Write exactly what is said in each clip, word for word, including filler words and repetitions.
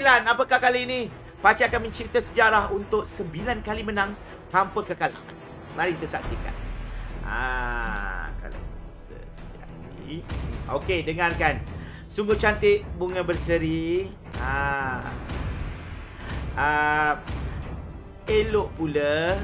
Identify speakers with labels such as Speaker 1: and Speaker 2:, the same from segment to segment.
Speaker 1: Apakah kali ini Pakcik akan mencipta sejarah untuk sembilan kali menang tanpa kekalahan? Mari kita saksikan. Ah, kalau sesekali. Okey, dengarkan. Sungguh cantik bunga berseri. Ah. Ah, elok pula.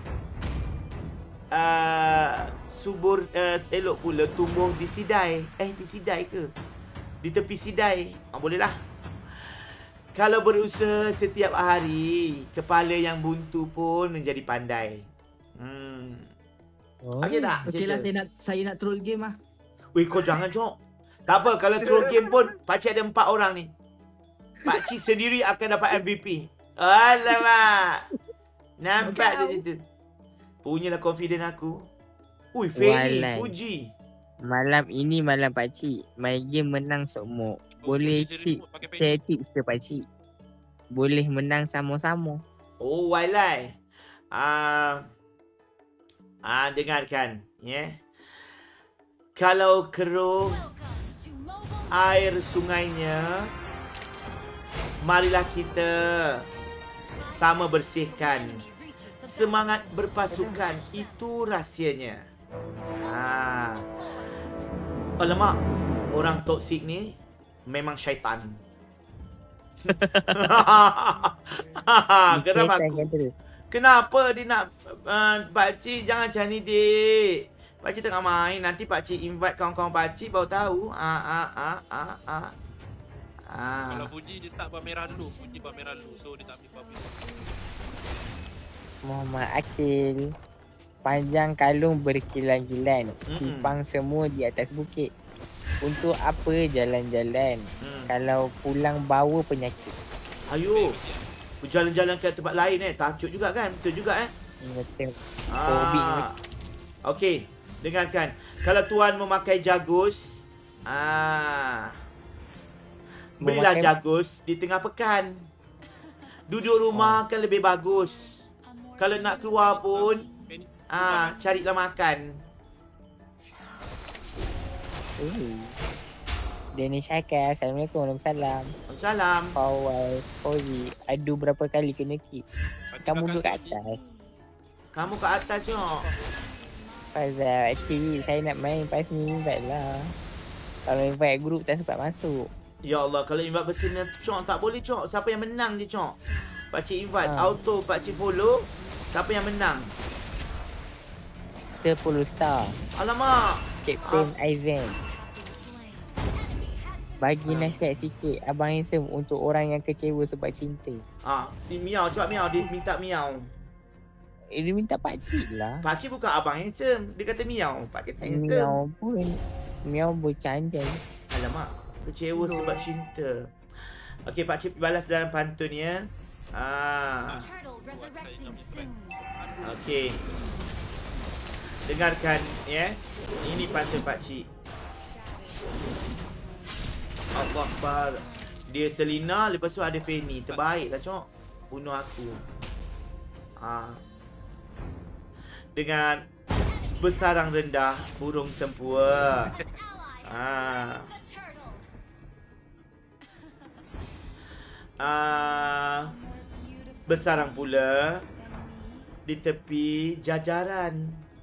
Speaker 1: Ah, subur uh, elok pula tumbuh di sidai. Eh, di sidai ke? Di tepi sidai. Ah, bolehlah. Kalau berusaha setiap hari, kepala yang buntu pun menjadi pandai. Hmm.
Speaker 2: Oh.
Speaker 1: Okey tak?
Speaker 3: Okeylah, saya nak saya nak troll game ah.
Speaker 1: Weh, kau jangan, Cok. Tak apa, kalau troll game pun Pakcik ada empat orang ni. Pakcik sendiri akan dapat M V P. Alamak. Nampak je di situ. Punyalah confident aku. Ui, Feli,
Speaker 2: Walai.
Speaker 1: Fuji.
Speaker 2: Malam ini malam pakcik. Main game menang semua. Boleh share, share tips ke pakcik? Boleh menang sama-sama.
Speaker 1: Oh, walai. Ah, ah, dengarkan, ya. Yeah. Kalau keruh air sungainya, marilah kita sama bersihkan. Semangat berpasukan, itu rahsianya. Ah. Alamak, orang toksik ni memang syaitan. Geram aku. Kenapa dia nak uh, Pakcik jangan macam ni, Dik. Pakcik tengah main, nanti Pakcik invite kawan-kawan Pakcik baru tahu. Ah ah ah ah ah. Ah.
Speaker 4: Kalau Fuji dia start bar merah dulu, Fuji bar merah dulu. So dia tak ambil bar merah.
Speaker 2: Muhammad Akil. Panjang kalung berkilan-kilan.
Speaker 1: Mm-mm.
Speaker 2: Pipang semua di atas bukit. Untuk apa jalan-jalan
Speaker 1: Hmm.
Speaker 2: kalau pulang bawa penyakit?
Speaker 1: Ayo. Berjalan-jalan ke tempat lain eh. Tajuk juga kan? Betul juga eh?
Speaker 2: Betul. Covid ni
Speaker 1: Ah.
Speaker 2: macam-
Speaker 1: Okey, dengarkan. Kalau tuan memakai jagus, ah. Belilah
Speaker 2: Memakai-
Speaker 1: jagus di tengah pekan. Duduk rumah kan lebih bagus. Kalau nak keluar pun, ah, carilah makan.
Speaker 2: Oh. Dennis Syakir. Assalamualaikum. Waalaikumsalam.
Speaker 1: Salam.
Speaker 2: Fawal. Fauzi. Adu berapa kali kena kick? Kamu duduk kat
Speaker 4: Fuji.
Speaker 2: atas.
Speaker 1: Kamu kat atas tengok.
Speaker 2: Fazal. Cik, saya nak main pas ni. Invite lah. Kalau invite group tak sempat masuk.
Speaker 1: Ya Allah, kalau invite bersama Cok tak boleh, Cok. Siapa yang menang je, Cok. Pakcik invite,
Speaker 2: Ha.
Speaker 1: auto Pakcik follow. Siapa yang menang?
Speaker 2: sepuluh star.
Speaker 1: Alamak.
Speaker 2: Captain Aizen. Bagi nasihat sikit Abang Handsome untuk orang yang kecewa sebab cinta.
Speaker 1: Ah, di miau, cuba miau, dia minta miau.
Speaker 2: Eh, dia minta pakcik lah.
Speaker 1: Pakcik bukan abang handsome, dia kata miau. Pakcik tak handsome.
Speaker 2: Miau pun Miau bercandai.
Speaker 1: Alamak, kecewa sebab cinta. Okey, Pakcik balas dalam pantun ya. Ah, okey. Dengarkan ya. Ini pantun Pakcik. Allah Akbar. Dia Selina, lepas tu ada Fanny. Terbaik lah, Cok. Bunuh aku. Ah. Dengan bersarang rendah burung tempua. Ah. Ah. Bersarang pula di tepi jajaran.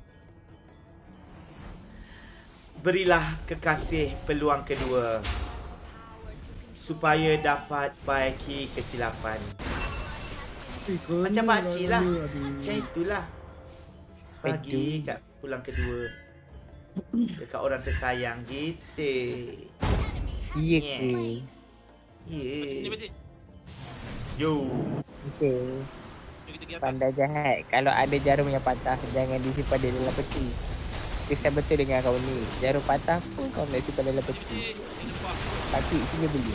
Speaker 1: Berilah kekasih peluang kedua supaya dapat baiki kesilapan. Macam pakcik lah. Macam itulah. Bagi kat pulang kedua dekat orang tersayang gitu.
Speaker 2: Iya
Speaker 1: Yeah.
Speaker 2: ke?
Speaker 4: Sini
Speaker 1: Yeah.
Speaker 4: Pakcik.
Speaker 1: Yo.
Speaker 2: Okay.
Speaker 4: Jom kita pergi atas.
Speaker 2: Pandai jahat. Kalau ada jarum yang patah, jangan disimpan di dalam peti. Kisah betul dengan kau ni. Jarum patah pun kau nak simpan dalam peti.
Speaker 4: Pakcik, ini nampak.
Speaker 2: Pakcik sini beli.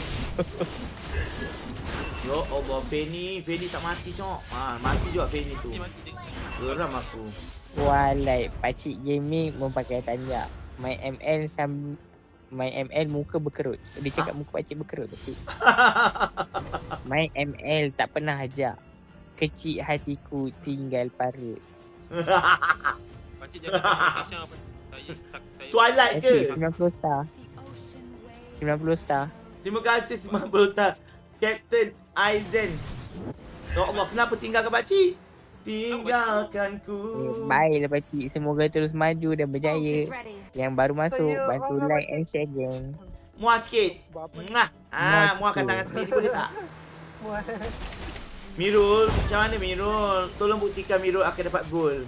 Speaker 1: Ya Allah, Fanny, Fanny tak mati, Cok. Ha, mati juga Fanny tu.
Speaker 4: Mati, mati.
Speaker 1: Geram aku.
Speaker 2: Walai, pakcik gaming memakai tanjak. Main M L sam main M L muka berkerut. Dia cakap muka pakcik berkerut tapi. Main M L tak pernah ajak. Kecil hatiku tinggal parut.
Speaker 4: Pakcik jangan tengok Malaysia apa. Saya saya
Speaker 1: Twilight ke?
Speaker 2: Pakcik sembilan puluh star. sembilan puluh star.
Speaker 1: Terima kasih sembilan puluh star. Captain Aizen. Ya Allah, kenapa tinggalkan pakcik? Tinggalkanku.
Speaker 2: Eh, baiklah pakcik, semoga terus maju dan berjaya. Yang baru masuk, bantu like and share geng.
Speaker 1: Muah sikit. Mwah. Ah, muahkan tangan sendiri boleh tak? Mirul, macam mana Mirul? Tolong buktikan Mirul akan dapat gol.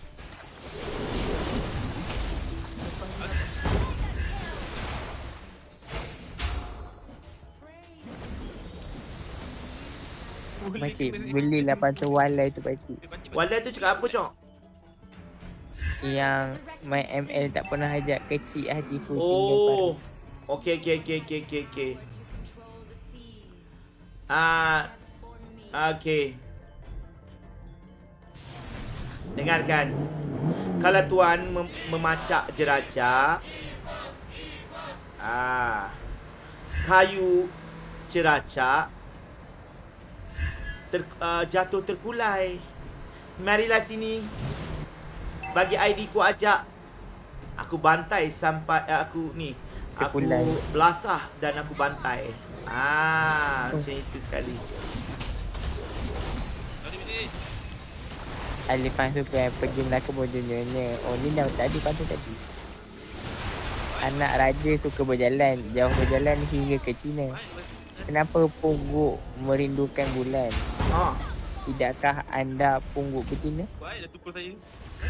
Speaker 2: Pakcik, belilah pantun walai tu pakcik.
Speaker 1: Walai tu cakap apa, Cok?
Speaker 2: Yang main M L tak pernah ajak kecil hati putih.
Speaker 1: Oh. Okey, okey, okey, okey, okey, okey. Ah, okey. Dengarkan. Kalau tuan mem memacak jeraca, ah, kayu jeraca ter, uh, jatuh terkulai. Marilah sini. Bagi I D ku ajak. Aku bantai sampai uh, aku ni. Aku
Speaker 2: Terkulai.
Speaker 1: belasah dan aku bantai. Ah, macam itu sekali.
Speaker 2: Alif Fahmi yang pergi Melaka Bodohnya. Oh ni dah tadi pantun tadi. Anak raja suka berjalan, jauh berjalan hingga ke China. Kenapa pungguk merindukan bulan?
Speaker 1: Ha.
Speaker 2: Tidakkah anda pungguk betina?
Speaker 4: Baik dah tukul saya.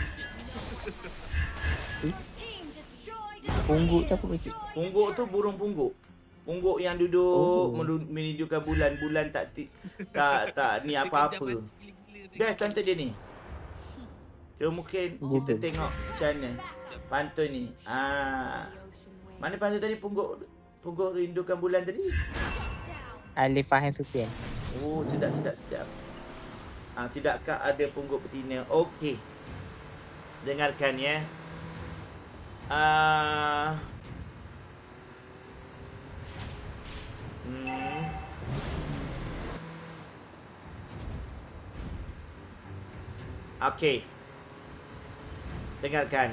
Speaker 2: Pungguk tu apa pakcik?
Speaker 1: Pungguk tu burung pungguk. Pungguk yang duduk
Speaker 2: Oh.
Speaker 1: oh. merindukan bulan. Bulan tak ti, tak tak ni apa-apa. Best pantun dia ni. Cuma mungkin kita
Speaker 2: Betul.
Speaker 1: tengok macam mana pantun ni. Ah. Mana pantun tadi pungguk pungguk rindukan bulan tadi?
Speaker 2: Alif Fahmi Sufian.
Speaker 1: Oh, sedap sedap sedap. Ah, tidakkah ada pungguk betina? Okey. Dengarkan ya. Ah. Hmm. Okey. Dengarkan.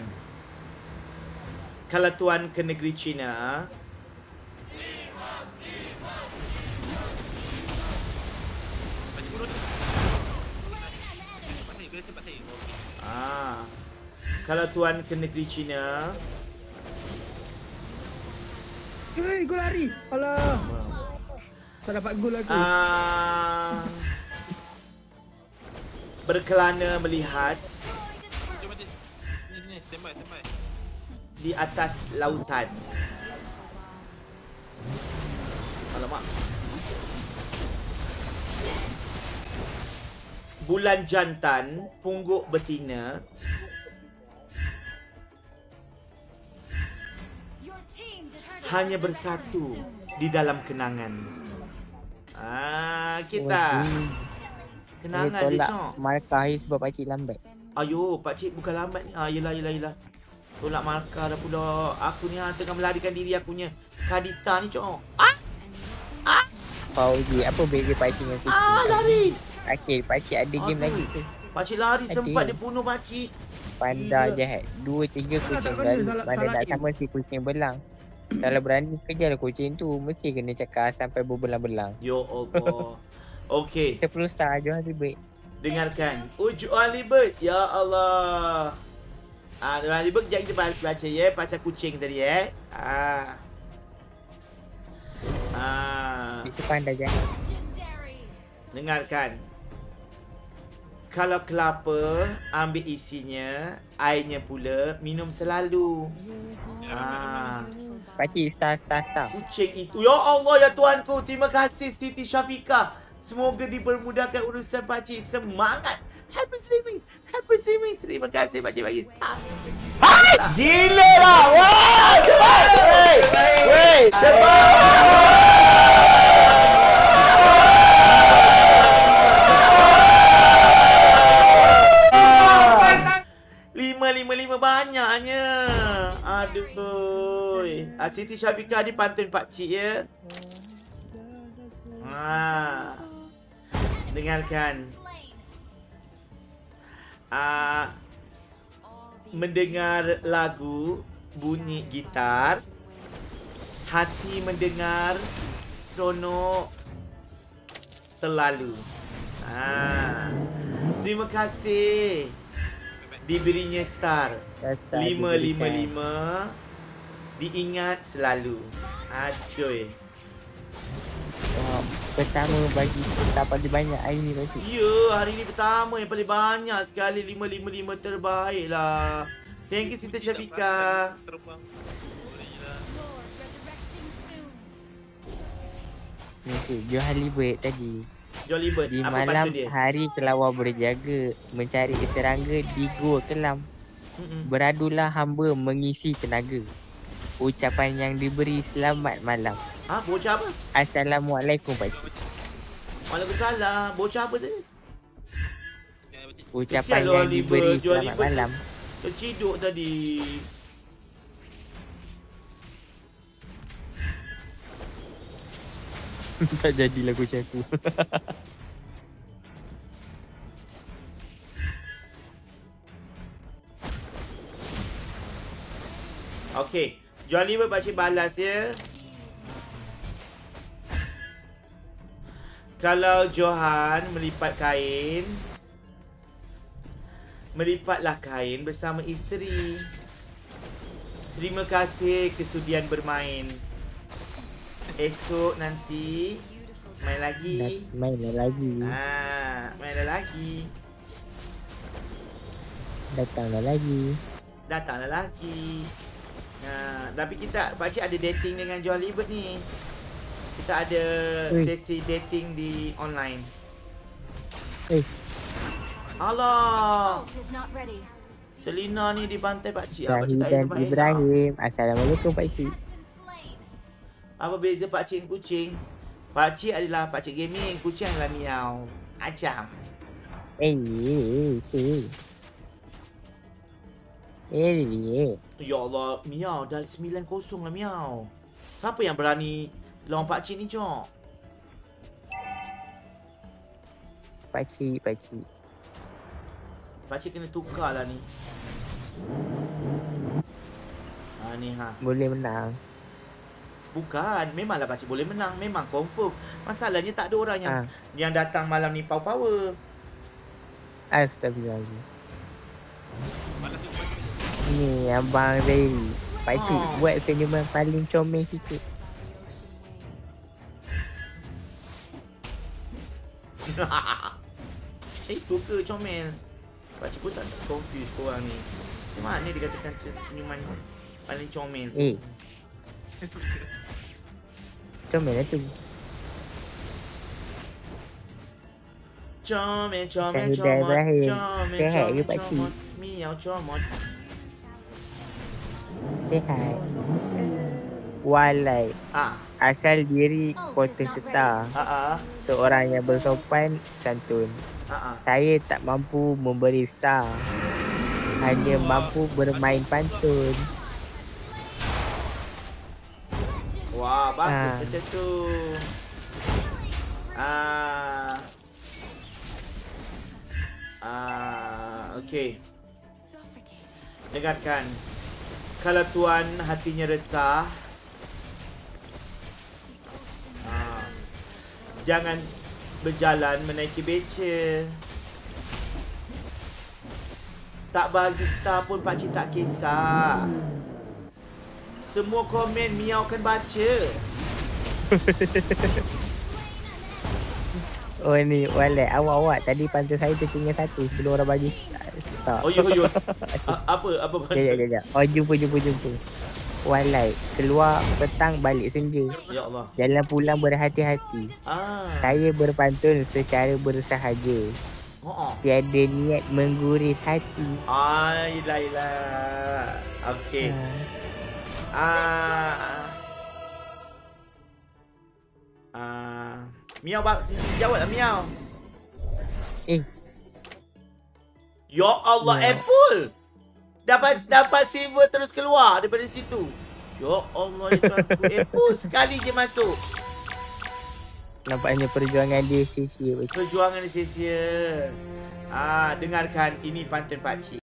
Speaker 1: Kalau tuan ke negeri China, ah, kalau tuan ke negeri China,
Speaker 3: Hei, gol lari. Alah. Tak dapat gol aku.
Speaker 1: ah, berkelana melihat
Speaker 4: Jom pakcik. Sini sini standby standby.
Speaker 1: di atas lautan. Alamak. Bulan jantan, pungguk betina, hanya bersatu di dalam kenangan. Ah, kita kenangan dia,
Speaker 2: tolak
Speaker 1: Cok.
Speaker 2: markah hari sebab pakcik lambat.
Speaker 1: Ayo, pakcik bukan lambat ni. Ah, yelah, yelah, yelah. Tolak markah dah pula. Aku ni ha, tengah melarikan diri akunya. Kadita ni, Cok. Ah,
Speaker 2: Fauzi, apa beza pakcik dengan kucing?
Speaker 1: ah lari.
Speaker 2: Okey, pakcik ada game
Speaker 1: Aduh.
Speaker 2: lagi tu.
Speaker 1: Pakcik lari
Speaker 2: Ada.
Speaker 1: sempat dia bunuh pakcik.
Speaker 2: Panda
Speaker 1: Gila.
Speaker 2: jahat. Dua tiga
Speaker 3: Tak
Speaker 2: kucing
Speaker 3: kena,
Speaker 2: lalu.
Speaker 3: salah-
Speaker 2: Mana
Speaker 3: salah
Speaker 2: nak
Speaker 3: aim.
Speaker 2: sama si kucing belang. Kalau berani kejar kucing tu, mesti kena cakap sampai berbelang-belang.
Speaker 1: Ya Allah. Okey,
Speaker 2: sepuluh star je hari baik.
Speaker 1: dengarkan. Uju Alibert. Ya Allah. Ah, Alibert jangan kita baca ya pasal kucing tadi eh. Ah. Ah.
Speaker 2: Itu panda jahat.
Speaker 1: Dengarkan. Kalau kelapa, ambil isinya, airnya pula, minum selalu. Ah.
Speaker 2: Pakcik star star star.
Speaker 1: Kucing itu. Ya Allah, ya Tuanku. Terima kasih Siti Syafiqah. Semoga dipermudahkan urusan pakcik. Semangat. Happy streaming. Happy streaming. Terima kasih pakcik bagi star. Hai! Gila lah. Wah! Cepat! Wey! Wey! Cepat! Lima, lima, lima banyaknya. Aduh boy. Ah, Siti Syafiqah ni pantun pakcik ya. Ah. Dengarkan. Ah. Mendengar lagu, bunyi gitar, hati mendengar seronok selalu. Ha. Terima kasih. Diberinya star lima lima lima. Diingat selalu. Aduh.
Speaker 2: Oh, pertama bagi kita paling banyak hari ni pasti.
Speaker 1: Ya, hari ni pertama yang paling banyak sekali. Lima lima lima terbaik lah. Thank you Sita Syafika.
Speaker 4: Terbang. Boleh je lah.
Speaker 2: Nanti Johan Libet tadi.
Speaker 1: Jolly Bird.
Speaker 2: Di
Speaker 1: Apa
Speaker 2: malam
Speaker 1: bantu dia?
Speaker 2: hari kelawar berjaga, mencari serangga di gua kelam.
Speaker 1: Mm-mm.
Speaker 2: Beradulah hamba mengisi tenaga. Ucapan yang diberi selamat malam.
Speaker 1: Ha, bocah apa?
Speaker 2: Assalamualaikum pakcik.
Speaker 1: Waalaikumsalam. Bocah apa tadi?
Speaker 4: Ya, pakcik.
Speaker 2: Ucapan
Speaker 1: Kesian
Speaker 2: yang
Speaker 1: Oliver,
Speaker 2: diberi
Speaker 1: jual
Speaker 2: selamat
Speaker 1: Oliver.
Speaker 2: malam.
Speaker 1: Terciduk tadi.
Speaker 2: Tak jadi lagu macam aku.
Speaker 1: Okey. Jolly Bird pakcik balas ya. Kalau Johan melipat kain, melipatlah kain bersama isteri. Terima kasih kesudian bermain. Esok nanti main lagi.
Speaker 2: Mainlah lagi.
Speaker 1: Ah, mainlah lagi.
Speaker 2: Datanglah lagi.
Speaker 1: Datanglah lagi. Nah, tapi kita pakcik ada dating dengan Jolly Bird ni. Kita ada
Speaker 2: Ui.
Speaker 1: sesi dating di online.
Speaker 2: Eh,
Speaker 1: Allah,
Speaker 5: Ult is not ready.
Speaker 1: Selina ni dibantai pakcik. Apa
Speaker 2: Zahid
Speaker 1: tak
Speaker 2: dan
Speaker 1: elok-elok?
Speaker 2: Ibrahim. Assalamualaikum pakcik.
Speaker 5: Has been slain.
Speaker 1: Apa beza pakcik dengan kucing? Pakcik adalah pakcik gaming, kucing adalah miau. Acam.
Speaker 2: Eh, eh, si. Eh, eh.
Speaker 1: Ya Allah, miau dah sembilan kosong lah miau. Siapa yang berani lawan pakcik ni, Cok?
Speaker 2: Pakcik, pakcik.
Speaker 1: Pakcik kena tukar lah ni. Ha ni ha.
Speaker 2: Boleh menang.
Speaker 1: Bukan, memanglah pakcik boleh menang, memang confirm. Masalahnya tak ada orang yang
Speaker 2: Ha.
Speaker 1: yang datang malam ni power power.
Speaker 2: Astagfirullahaladzim.
Speaker 4: Malam tu pakcik.
Speaker 2: Ni Abang Ray. Pakcik
Speaker 1: Oh.
Speaker 2: buat senyuman paling comel sikit.
Speaker 1: Eh, suka comel. Pakcik pun tak confuse korang ni. Macam mana dia katakan senyuman paling comel tu?
Speaker 2: Eh. Comel lah tu.
Speaker 1: Comel, comel,
Speaker 2: Syahidah
Speaker 1: comel,
Speaker 2: Ibrahim.
Speaker 1: comel,
Speaker 2: Sihat ke,
Speaker 1: comel,
Speaker 2: pakcik?
Speaker 1: comel. Miau comel.
Speaker 2: Sihat. Walai.
Speaker 1: Ah,
Speaker 2: Asal diri kota seta.
Speaker 1: ah, ah,
Speaker 2: Seorang yang bersopan santun.
Speaker 1: ah, ah.
Speaker 2: Saya tak mampu memberi star. Hanya mampu bermain pantun.
Speaker 1: Wah, bagus
Speaker 2: Ah.
Speaker 1: macam tu. Ah. Ah, okey. Dengarkan. Kalau tuan hatinya resah, ah, jangan berjalan menaiki beca. Tak bagi star pun pakcik tak kisah. Semua komen Miau akan baca.
Speaker 2: Oh ni walai awak-awak tadi pantun saya tertinggal satu sebelum orang bagi star.
Speaker 1: Oh, yo, yo. A- apa? Apa
Speaker 2: Sekejap, sekejap, sekejap. Oh jumpa, jumpa, jumpa. Walai, keluar petang balik senja.
Speaker 1: Ya Allah.
Speaker 2: Jalan pulang berhati-hati.
Speaker 1: Ah.
Speaker 2: Saya berpantun secara bersahaja.
Speaker 1: Oh, oh.
Speaker 2: Tiada niat mengguris hati.
Speaker 1: Ah, ilah, ilah. Okey.
Speaker 2: Ha.
Speaker 1: Ah. Ah. Miau bak jawablah Miau.
Speaker 2: Eh,
Speaker 1: Ya Allah,
Speaker 2: Ya.
Speaker 1: Apple. Dapat dapat silver terus keluar daripada situ. Ya Allah, itu aku Apple sekali je masuk.
Speaker 2: nampaknya perjuangan dia sia-sia.
Speaker 1: Perjuangan sia-sia. Ah, dengarkan ini pantun pakcik.